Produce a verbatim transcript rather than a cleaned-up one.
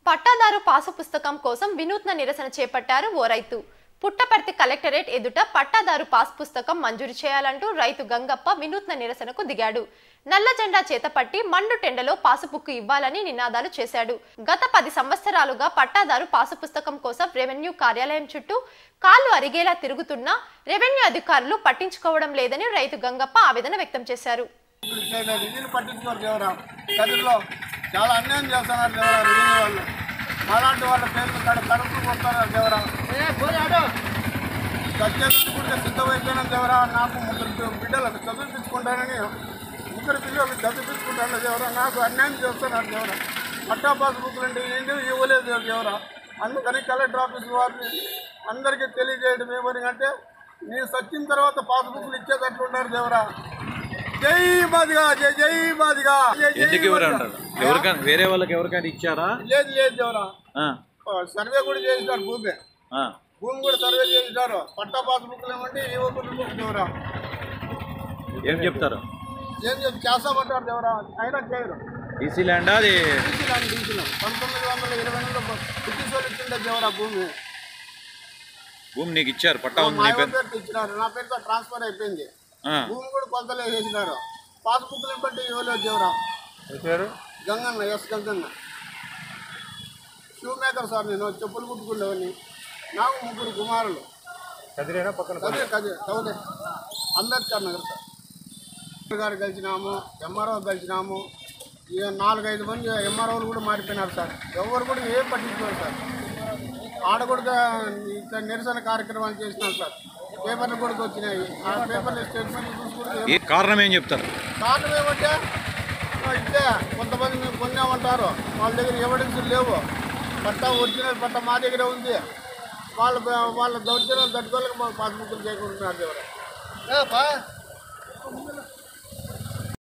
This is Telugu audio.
పట్టాదారు పాసు పుస్తకం కోసం వినూత్న నిరసన చేపట్టారు ఓ రైతు. పుట్టపర్తి కలెక్టరేట్ ఎదుట పట్టాదారు పాస్ పుస్తకం మంజూరు చేయాలంటూ రైతు గంగప్ప వినూత్న నిరసనకు దిగాడు. నల్ల జెండా చేతపట్టి మండు టెండలో పాసుబుక్కు ఇవ్వాలని నినాదాలు చేశాడు. గత పది సంవత్సరాలుగా పట్టాదారు పాసు పుస్తకం కోసం రెవెన్యూ కార్యాలయం చుట్టూ కాళ్లు అరిగేలా తిరుగుతున్నా రెవెన్యూ అధికారులు పట్టించుకోవడం లేదని రైతు గంగప్ప ఆవేదన వ్యక్తం చేశారు. చాలా అన్యాయం చేస్తున్నారు దేవరా. రెవెన్యూ వాళ్ళు అలాంటి వాళ్ళ పేర్లు కడ కడుపు కొడుతున్నారు దేవరా. సత్యాన్ని కూడా సిద్ధమైపోయినా దేవరా. నాకు ముగ్గురు బిడ్డలకు చదివించుకుంటానని ముగ్గురు పిల్లలు చదివించుకుంటాను దేవరా. నాకు అన్యాయం చేస్తున్నారు దేవరా. పట్టా పాస్బుక్లు అంటే ఏంటి ఇవ్వలేదు దేవరా. అందుకని కలెక్టర్ ఆఫీస్ వారిని అందరికీ తెలియజేయడం ఏమని నీ సచ్చిన తర్వాత పాస్బుక్లు ఇచ్చేటట్లు ఉన్నారు దేవరా. జై బాదిగా, జై జై బాదిగా. వేరే వాళ్ళకి ఎవరికైనా ఇచ్చారా? లేదు లేదు దేవరా. సర్వే కూడా చేసినారు. భూమి భూమి కూడా సర్వే చేసినారు. పట్టా పాస్బుక్లు ఏమంటే ఇవ్వకుండా దేవరా. ఏం చెప్తారు? ఏం చెప్పి చేస్తామంటారు దేవరా. అయినా చేయరు. ఈసీ ల్యాండ్ అది ఈసీ ల్యాండ్ ఈసీ ల్యాండ్ పంతొమ్మిది వందల ఇరవై నెలలో బ్రిటిష్ వాళ్ళు ఇచ్చిండే దేవరా. భూమి భూమి నీకు ఇచ్చారు. పట్టా మా పేరుతో ఇచ్చినారు. నా పేరుతో ట్రాన్స్ఫర్ అయిపోయింది. భూమి కూడా కొంతలే వేసినారు. పాస్బుక్లు బట్టి ఇవ్వలేదు దేవరా. Ganganna yes Ganganna shoe maker sir. నేను చెప్పులు కుట్టుకునేవాడిని. నాకు ముగ్గురు కుమారులు. కదిరేనా పక్కన కదిరే కదిరే చౌదే అంబేద్కర్ నగర్ సార్ గారు కలిసినాము. ఎంఆర్ఓ కలిసినాము. ఇక నాలుగైదు మంది ఎంఆర్ఓలు కూడా మారిపోయినారు సార్. ఎవరు కూడా ఏం పట్టించుకోరు సార్. ఆడ కూడా ఇట్లా నిరసన కార్యక్రమాలు చేసినాం సార్. పేపర్లు కూడా వచ్చినాయి. ఆ పేపర్లు స్టేట్మెంట్ చూసుకుంటే కారణం ఏం చెప్తారు? కారణం ఏమంటే ఇట్లే కొంతమంది మేము కొన్నామంటారు. వాళ్ళ దగ్గర ఎవిడెన్స్ లేవు. పట్టా ఒరిజినల్ పట్టా మా దగ్గర ఉంది. వాళ్ళ వాళ్ళ దౌర్జన్యాలు తట్టుకోలేక మాకు పాస్బుక్లు చేయకుంటున్నారు ఎవరు.